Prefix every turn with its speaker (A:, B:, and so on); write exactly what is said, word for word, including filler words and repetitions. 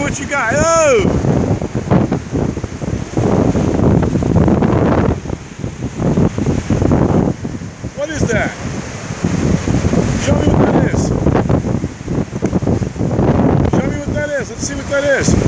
A: what you got. Oh! What is that? Show me what that is. Show me what that is. Let's see what that is.